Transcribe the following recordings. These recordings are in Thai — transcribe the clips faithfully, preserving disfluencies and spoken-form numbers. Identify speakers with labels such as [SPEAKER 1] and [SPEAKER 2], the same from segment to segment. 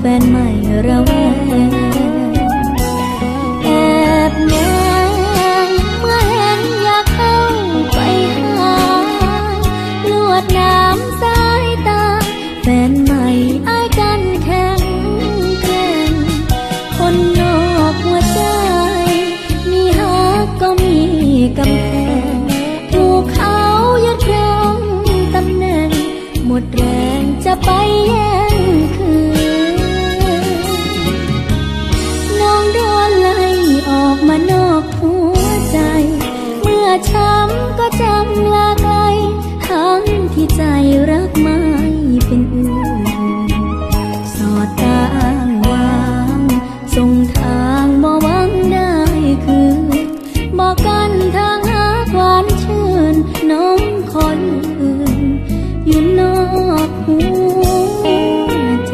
[SPEAKER 1] นใหม่ระแวงแอบแนงเมื่อเห็นอยากเข้าไปหาลวดน้ำสายตาแฟนใหม่อ้ายกันแข็งแกร่งคนนอกหัวใจมีฮักก็มีกำแพงถูกเขายึดครองตำแหน่งหมดแรงจะไปแย่งคืนน้องโดนไล่ออกมานอกหัวใจเมื่อช้ำก็จำลาไกลทั้งที่ใจรักไม่เป็นอื่นสอดตางวางส่งทางบ่หวังได้คืนบอกกันทางหาความชื่นน้องคนอื่นอยู่นอกหัวใจ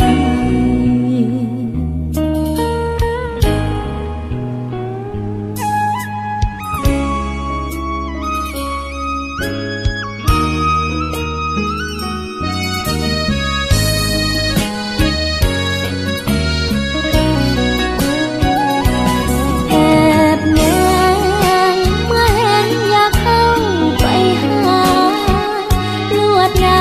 [SPEAKER 1] แอบแนงเมื่อเห็นอยากเข้าไปหาลวดน้